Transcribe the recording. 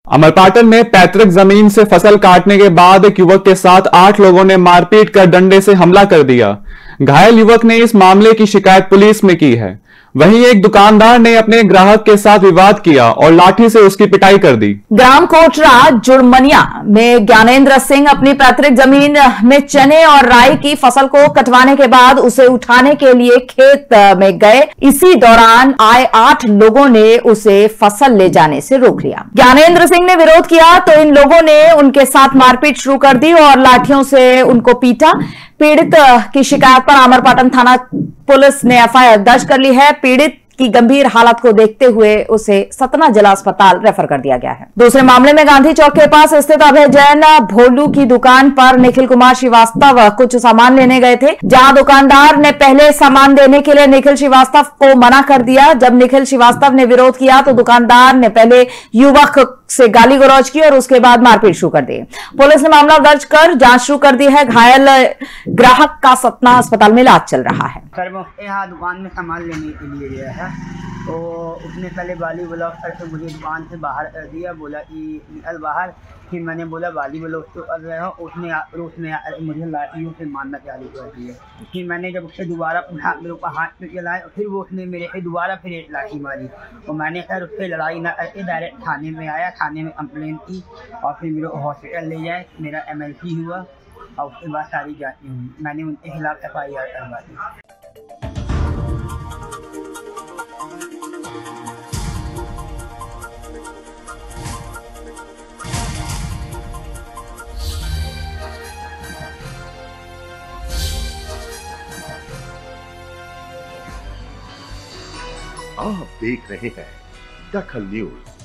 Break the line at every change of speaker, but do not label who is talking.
अमरपाटन में पैतृक जमीन से फसल काटने के बाद एक युवक के साथ 8 लोगों ने मारपीट कर डंडे से हमला कर दिया। घायल युवक ने इस मामले की शिकायत पुलिस में की है। वहीं एक दुकानदार ने अपने ग्राहक के साथ विवाद किया और लाठी से उसकी पिटाई कर दी।
ग्राम कोटरा जुड़मनिया में ज्ञानेंद्र सिंह अपनी पैतृक जमीन में चने और राई की फसल को कटवाने के बाद उसे उठाने के लिए खेत में गए। इसी दौरान आए 8 लोगों ने उसे फसल ले जाने से रोक लिया। ज्ञानेंद्र सिंह ने विरोध किया तो इन लोगों ने उनके साथ मारपीट शुरू कर दी और लाठियों से उनको पीटा। पीड़ित की शिकायत पर अमरपाटन थाना पुलिस ने एफआईआर दर्ज कर ली है। पीड़ित की गंभीर हालत को देखते हुए उसे सतना जिला अस्पताल रेफर कर दिया गया है। दूसरे मामले में गांधी चौक के पास स्थित अभय जैन भोलू की दुकान पर निखिल कुमार श्रीवास्तव कुछ सामान लेने गए थे, जहां दुकानदार ने पहले सामान देने के लिए निखिल श्रीवास्तव को मना कर दिया। जब निखिल श्रीवास्तव ने विरोध किया तो दुकानदार ने पहले युवक से गाली गलौज की और उसके बाद मारपीट शुरू कर दी। पुलिस ने मामला दर्ज कर जांच शुरू कर दी है। घायल ग्राहक का सतना अस्पताल में इलाज चल रहा है।
सर वो यहाँ दुकान में सामान लेने के लिए गया है तो उसने पहले गाली ब्लॉक करके मुझे दुकान से बाहर कर दिया, बोला कि निकल बाहर। फिर मैंने बोला गाली ब्लॉक तो कर रहे हो, उसने मुझे लाठियों से मारना चालू कर दिया। फिर मैंने जब उससे दोबारा मेरे को हाथ पे चलाए फिर वो उसने मेरे पे दोबारा फिर एक लाठी मारी और मैंने सर उससे लड़ाई ना करके डायरेक्ट थाने में आया, थाने में कंप्लेन की और फिर मेरे को हॉस्पिटल ले जाए। मेरा MLC हुआ और उसके बाद सारी जाँचें हुई। मैंने उनके खिलाफ FIR करवा दी।
आप देख रहे हैं दखल न्यूज।